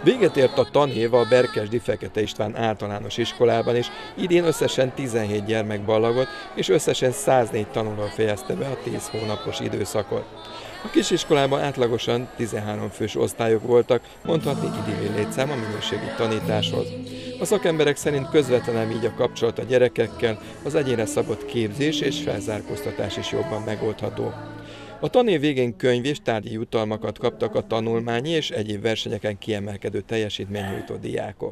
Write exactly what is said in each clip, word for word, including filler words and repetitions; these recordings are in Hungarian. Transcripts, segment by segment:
Véget ért a tanév a Berkesdi Fekete István általános iskolában, és idén összesen tizenhét gyermek ballagott, és összesen száznégy tanuló fejezte be a tíz hónapos időszakot. A kisiskolában átlagosan tizenhárom fős osztályok voltak, mondhatni idilli létszám a minőségi tanításhoz. A szakemberek szerint közvetlenül így a kapcsolat a gyerekekkel, az egyénre szabott képzés és felzárkóztatás is jobban megoldható. A tanév végén könyv és tárgyi jutalmakat kaptak a tanulmányi és egyéb versenyeken kiemelkedő teljesítményt nyújtó diákok.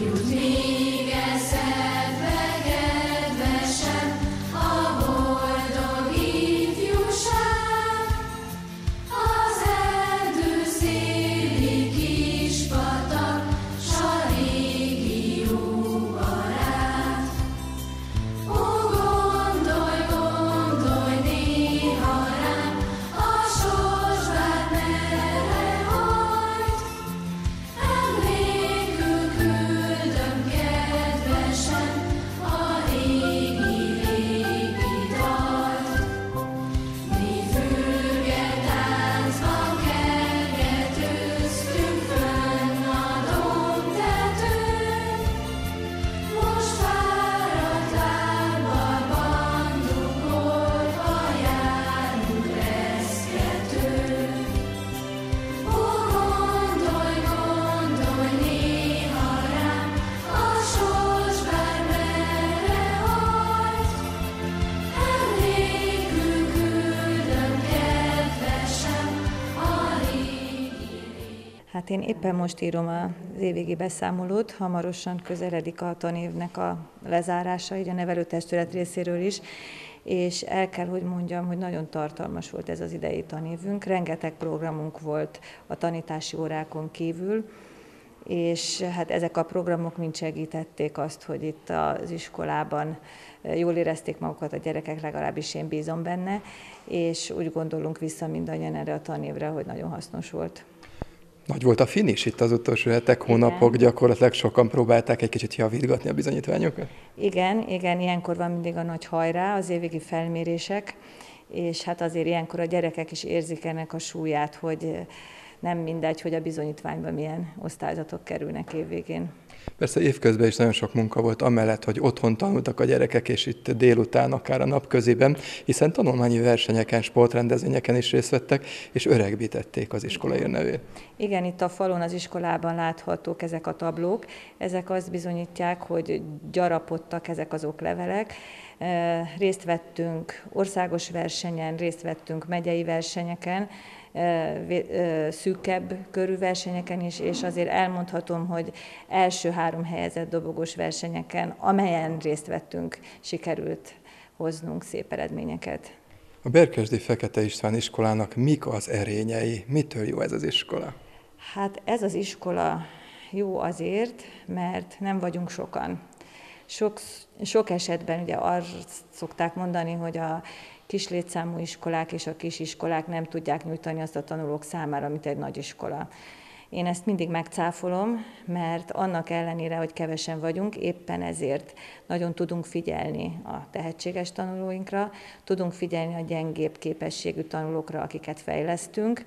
Hát én éppen most írom az évvégi beszámolót, hamarosan közeledik a tanévnek a lezárása, így a nevelőtestület részéről is, és el kell, hogy mondjam, hogy nagyon tartalmas volt ez az idei tanévünk. Rengeteg programunk volt a tanítási órákon kívül, és hát ezek a programok mind segítették azt, hogy itt az iskolában jól érezték magukat a gyerekek, legalábbis én bízom benne, és úgy gondolunk vissza mindannyian erre a tanévre, hogy nagyon hasznos volt. Nagy volt a finish itt az utolsó hetek, hónapok, igen. Gyakorlatilag sokan próbálták egy kicsit javítgatni a bizonyítványokat? Igen, igen, ilyenkor van mindig a nagy hajrá, az évvégi felmérések, és hát azért ilyenkor a gyerekek is érzik ennek a súlyát, hogy nem mindegy, hogy a bizonyítványban milyen osztályzatok kerülnek évvégén. Persze évközben is nagyon sok munka volt, amellett, hogy otthon tanultak a gyerekek, és itt délután, akár a napközében, hiszen tanulmányi versenyeken, sportrendezvényeken is részt vettek, és öregbítették az iskola nevét. Igen, itt a falon az iskolában láthatók ezek a tablók. Ezek azt bizonyítják, hogy gyarapodtak ezek az oklevelek. Részt vettünk országos versenyen, részt vettünk megyei versenyeken, szűkebb körű versenyeken is, és azért elmondhatom, hogy első három helyezett dobogós versenyeken, amelyen részt vettünk, sikerült hoznunk szép eredményeket. A Berkesdi Fekete István iskolának mik az erényei? Mitől jó ez az iskola? Hát ez az iskola jó azért, mert nem vagyunk sokan. Sok, sok esetben ugye azt szokták mondani, hogy a kis létszámú iskolák és a kisiskolák nem tudják nyújtani azt a tanulók számára, mint egy nagy iskola. Én ezt mindig megcáfolom, mert annak ellenére, hogy kevesen vagyunk, éppen ezért nagyon tudunk figyelni a tehetséges tanulóinkra, tudunk figyelni a gyengébb képességű tanulókra, akiket fejlesztünk,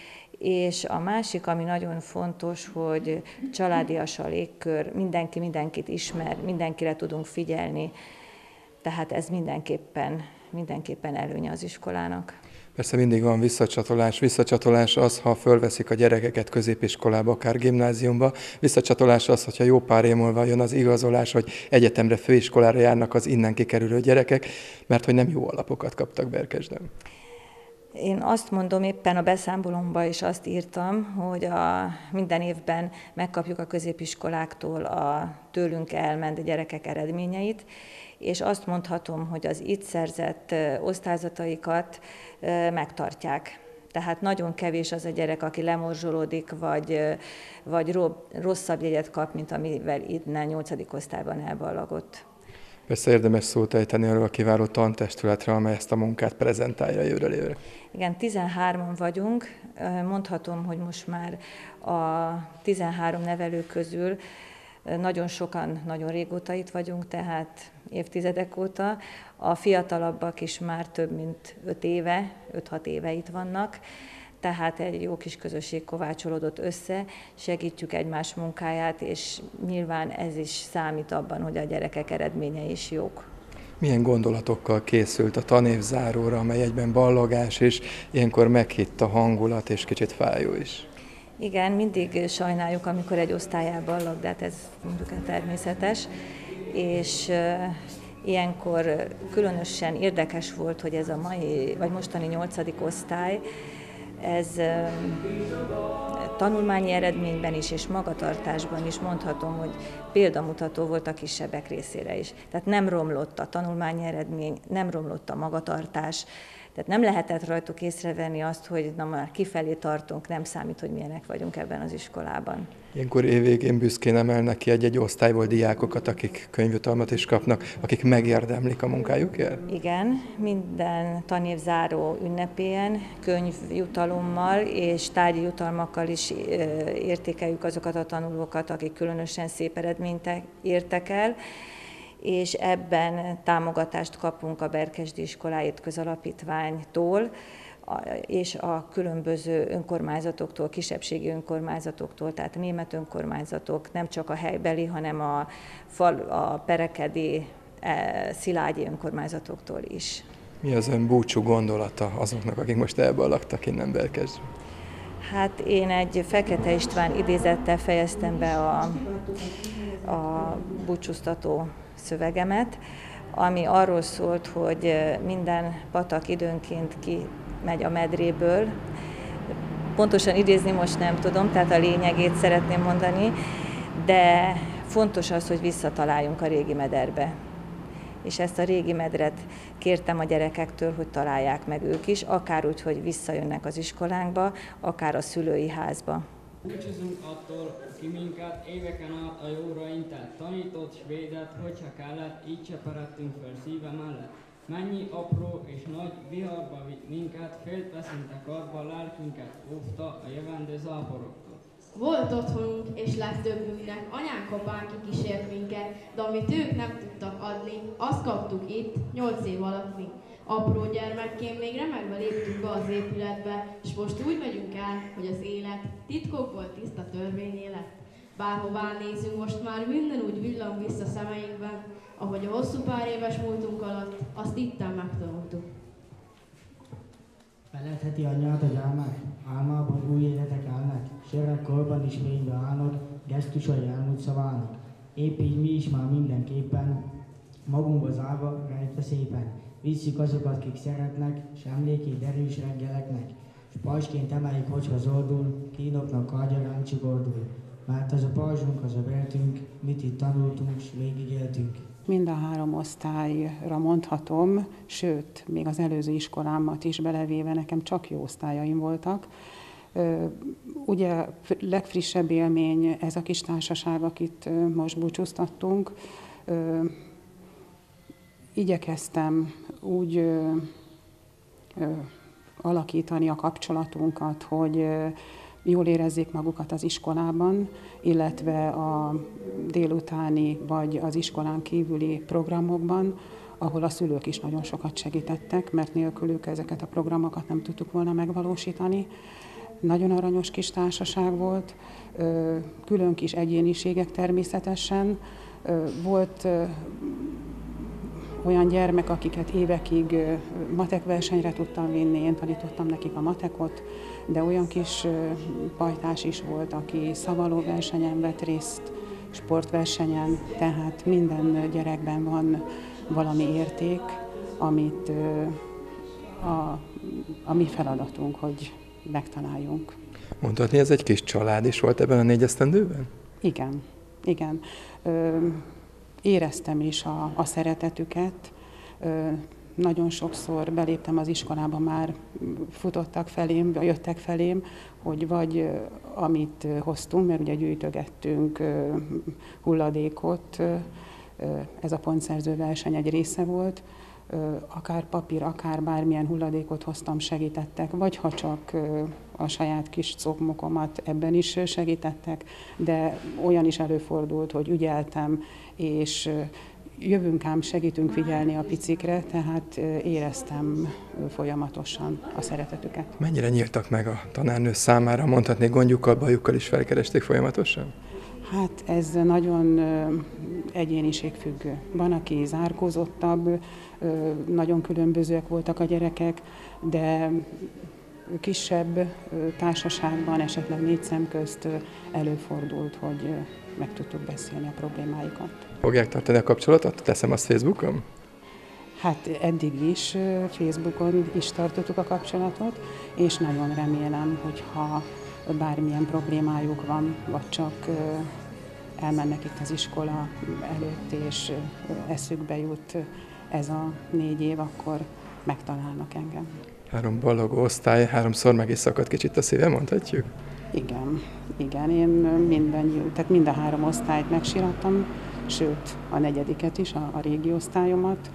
és a másik, ami nagyon fontos, hogy családias a légkör, mindenki mindenkit ismer, mindenkire tudunk figyelni, tehát ez mindenképpen, mindenképpen előnye az iskolának. Persze mindig van visszacsatolás. Visszacsatolás az, ha fölveszik a gyerekeket középiskolába, akár gimnáziumba. Visszacsatolás az, hogyha jó pár év múlva jön az igazolás, hogy egyetemre, főiskolára járnak az innen kikerülő gyerekek, mert hogy nem jó alapokat kaptak Berkesden. Én azt mondom, éppen a beszámolomban is azt írtam, hogy a, minden évben megkapjuk a középiskoláktól a tőlünk elment gyerekek eredményeit, és azt mondhatom, hogy az itt szerzett osztályzataikat megtartják. Tehát nagyon kevés az a gyerek, aki lemorzsolódik, vagy, vagy rosszabb jegyet kap, mint amivel innen nyolcadik osztályban elballagott. Persze érdemes szót ejteni arról a kiváló tantestületre, amely ezt a munkát prezentálja jövőre lévőre. Igen, tizenhárman vagyunk. Mondhatom, hogy most már a tizenhárom nevelő közül nagyon sokan, nagyon régóta itt vagyunk, tehát évtizedek óta. A fiatalabbak is már több mint öt éve, öt-hat éve itt vannak. tehát egy jó kis közösség kovácsolódott össze, segítjük egymás munkáját, és nyilván ez is számít abban, hogy a gyerekek eredményei is jók. Milyen gondolatokkal készült a tanévzáróra, amely egyben ballagás, és ilyenkor meghitt a hangulat, és kicsit fájó is? Igen, mindig sajnáljuk, amikor egy osztály elballag, de hát ez mondjuk természetes, és ilyenkor különösen érdekes volt, hogy ez a mai, vagy mostani nyolcadik osztály, ez tanulmányi eredményben is, és magatartásban is mondhatom, hogy példamutató volt a kisebbek részére is. Tehát nem romlott a tanulmányi eredmény, nem romlott a magatartás, tehát nem lehetett rajtuk észrevenni azt, hogy na már kifelé tartunk, nem számít, hogy milyenek vagyunk ebben az iskolában. Ilyenkor évvégén büszkén emelnek ki egy-egy osztályból diákokat, akik könyvjutalmat is kapnak, akik megérdemlik a munkájukért? Igen, minden tanévzáró ünnepén könyvjutalommal és tárgyi jutalmakkal is értékeljük azokat a tanulókat, akik különösen szép eredményt értek el, és ebben támogatást kapunk a Berkesdi Iskolái Közalapítványtól, és a különböző önkormányzatoktól, kisebbségi önkormányzatoktól, tehát német önkormányzatok, nem csak a helybeli, hanem a, fal, a perekedi, szilágyi önkormányzatoktól is. Mi az ön búcsú gondolata azoknak, akik most elballagtak innen Berkesdről? Hát én egy Fekete István idézettel fejeztem be a, a búcsúztató szövegemet, ami arról szólt, hogy minden patak időnként kimegy a medréből. Pontosan idézni most nem tudom, tehát a lényegét szeretném mondani, de fontos az, hogy visszataláljunk a régi mederbe. És ezt a régi medret kértem a gyerekektől, hogy találják meg ők is, akár úgy, hogy visszajönnek az iskolánkba, akár a szülői házba. Búcsúzunk attól, ki minket éveken át a jóra intett, tanított, s védett, hogyha kellett, így cseperedtünk föl szíve mellett. Mennyi apró és nagy viharba vitt minket, félt veszinte karba lelkünket, óvta a jövendő záporoktól. Volt otthonunk és legtöbbünknek, anyánk apánk kikísért minket, de amit ők nem tudtak adni, azt kaptuk itt, nyolc év alatt mi. Apró gyermekként még remegve léptünk be az épületbe, és most úgy megyünk el, hogy az élet titkokból tiszta törvényélet. Bárhová nézünk, most már minden úgy villan vissza szemeinkben, ahogy a hosszú pár éves múltunk alatt, azt itten megtanultuk. Feletheti anyját a gyermek, álmában új életek állnak, korban is fénybe állnak, gesztusai elmúlt szavának. Épp így mi is már mindenképpen, magunkba zárva, rejtve szépen, visszük azokat, kik szeretnek, s emlékét derűs reggeleknek, s pajsként emeljük, hogyha zordul, kínoknak kardja ránk csugordul, mert az a pajzsunk, az a beltünk, mit itt tanultunk, s végigéltünk. Mind a három osztályra mondhatom, sőt, még az előző iskolámat is belevéve nekem csak jó osztályaim voltak. Ugye legfrissebb élmény ez a kis társaság, akit most búcsúztattunk. Igyekeztem úgy ö, ö, alakítani a kapcsolatunkat, hogy ö, jól érezzék magukat az iskolában, illetve a délutáni vagy az iskolán kívüli programokban, ahol a szülők is nagyon sokat segítettek, mert nélkülük ezeket a programokat nem tudtuk volna megvalósítani. Nagyon aranyos kis társaság volt, ö, külön kis egyéniségek természetesen. Ö, volt ö, olyan gyermek, akiket évekig matek versenyre tudtam vinni, én tanítottam nekik a matekot, de olyan kis pajtás is volt, aki szavaló versenyen vett részt, sportversenyen, tehát minden gyerekben van valami érték, amit a, a mi feladatunk, hogy megtaláljunk. Mondhatni, ez egy kis család is volt ebben a négy esztendőben? Igen, igen. Ö, Éreztem is a, a szeretetüket. Ö, nagyon sokszor beléptem az iskolába, már futottak felém, jöttek felém, hogy vagy amit hoztunk, mert ugye gyűjtögettünk ö, hulladékot, ö, ez a pontszerző verseny egy része volt, ö, akár papír, akár bármilyen hulladékot hoztam, segítettek, vagy ha csak ö, a saját kis cokmokomat ebben is segítettek, de olyan is előfordult, hogy ügyeltem, és jövünk ám, segítünk figyelni a picikre, tehát éreztem folyamatosan a szeretetüket. Mennyire nyíltak meg a tanárnő számára? Mondhatnék, gondjukkal, bajukkal is felkeresték folyamatosan? Hát ez nagyon egyéniségfüggő. Van, aki zárkózottabb, nagyon különbözőek voltak a gyerekek, de kisebb társaságban, esetleg négy szem közt előfordult, hogy meg tudtuk beszélni a problémáikat. Fogják tartani a kapcsolatot? Teszem azt Facebookon? Hát eddig is Facebookon is tartottuk a kapcsolatot, és nagyon remélem, hogyha bármilyen problémájuk van, vagy csak elmennek itt az iskola előtt, és eszükbe jut ez a négy év, akkor megtalálnak engem. Három ballagó osztály, háromszor meg is szakadt kicsit a szíve, mondhatjuk? Igen, igen, én minden, tehát mind a három osztályt megsírattam, sőt a negyediket is, a, a régi osztályomat,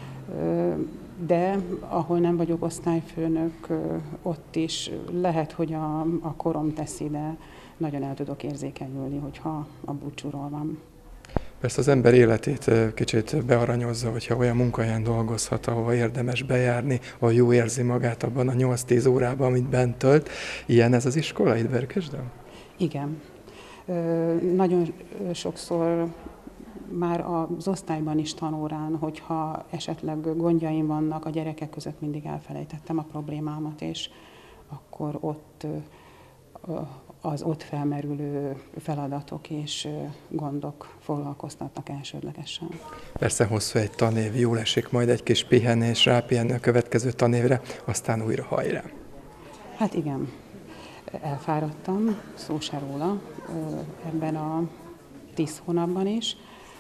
de ahol nem vagyok osztályfőnök, ott is lehet, hogy a, a korom teszi, de nagyon el tudok érzékenyülni, hogyha a búcsúról van. Persze az ember életét kicsit bearanyozza, hogyha olyan munkahelyen dolgozhat, ahol érdemes bejárni, ahol jó érzi magát abban a nyolc-tíz órában, amit bent tölt. Ilyen ez az iskola itt Berkesden? Igen. Nagyon sokszor már az osztályban is tanórán, hogyha esetleg gondjaim vannak, a gyerekek között mindig elfelejtettem a problémámat, és akkor ott az ott felmerülő feladatok és gondok foglalkoztatnak elsődlegesen. Persze hosszú egy tanév, jól esik majd egy kis pihenés, rápihenni a következő tanévre, aztán újra hajrá. Hát igen, elfáradtam, szó se róla, ebben a tíz hónapban is.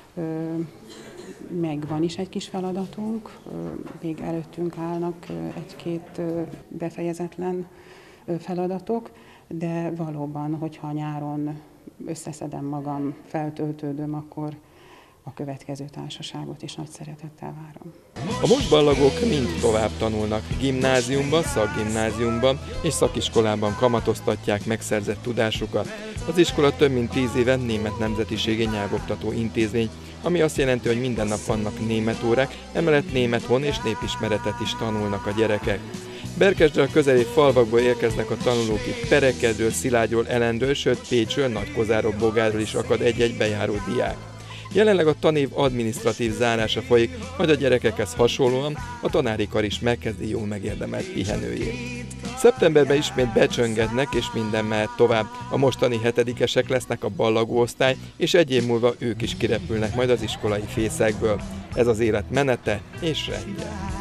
Megvan is egy kis feladatunk, még előttünk állnak egy-két befejezetlen feladatok, de valóban, hogyha nyáron összeszedem magam, feltöltődöm, akkor a következő társaságot is nagy szeretettel várom. A mostballagók mind tovább tanulnak, gimnáziumban, szakgimnáziumban és szakiskolában kamatoztatják megszerzett tudásukat. Az iskola több mint tíz éven német nemzetiségi nyelvoktató intézmény, ami azt jelenti, hogy minden nap vannak német órák, emellett német hon és népismeretet is tanulnak a gyerekek. Berkesdre a közeli falvakból érkeznek a tanulók, itt Perekedről, Szilágyról, Elendről, sőt Pécsről, Nagykozáról, Bogárról is akad egy-egy bejáró diák. Jelenleg a tanév adminisztratív zárása folyik, majd a gyerekekhez hasonlóan a tanári kar is megkezdi jól megérdemelt pihenőjét. Szeptemberben ismét becsöngetnek, és minden mehet tovább. A mostani hetedikesek lesznek a ballagó osztály, és egy év múlva ők is kirepülnek majd az iskolai fészekből. Ez az élet menete és rendje.